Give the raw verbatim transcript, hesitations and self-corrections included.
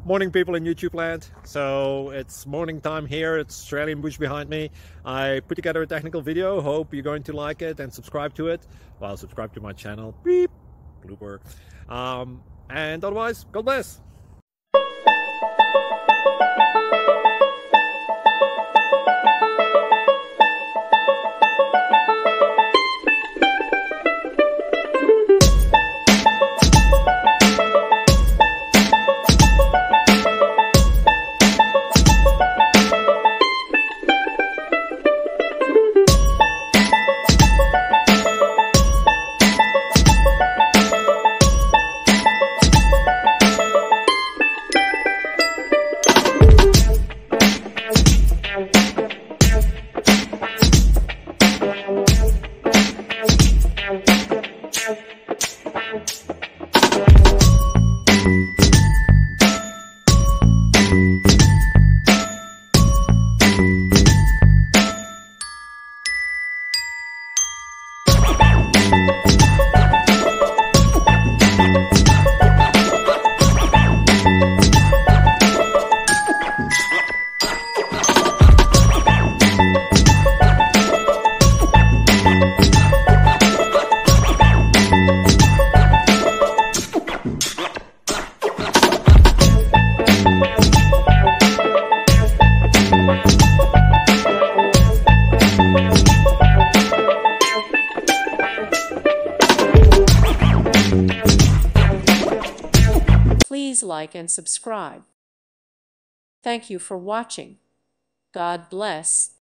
Morning, people in YouTube land. So it's morning time here. It's Australian bush behind me. I put together a technical video. Hope you're going to like it and subscribe to it. Well, subscribe to my channel. Beep. Blooper. Um, and otherwise, God bless. Please like and subscribe. Thank you for watching. God bless.